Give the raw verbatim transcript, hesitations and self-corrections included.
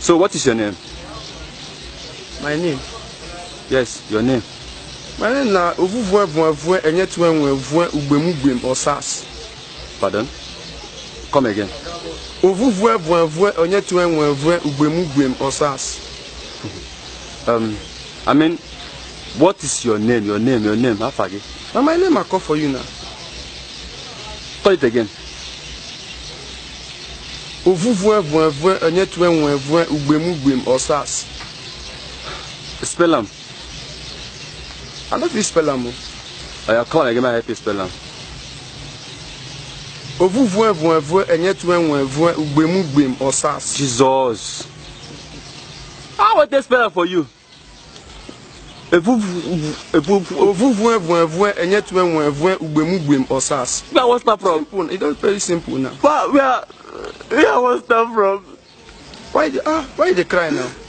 So what is your name? My name? Yes, your name. My name na Ovuvwe Vwe Enye Tuenwe Vwe Ugbemugwem Osas. Pardon? Come again. Ovuvwe Vwe Enye Tuenwe Vwe Ugbemugwem Osas. Um, I mean, what is your name? Your name, your name, Afagi. Now my name I call for you now. Call it again. Ovuvwe Vwe Enye Tuenwe Vwe Ugbemugwem Osas. Spell them. I don't feel spell them. I call again, I help you spell them. Ovuvwe Vwe Enye Tuenwe Vwe Ugbemugwem Osas. Jesus. How would they spell it for you? Ovuvwe Vwe Enye Tuenwe Vwe Ugbemugwem Osas. Where was that from? Simple. It is very simple now. Where, where, where was that from? Why the, ah, why they cry now?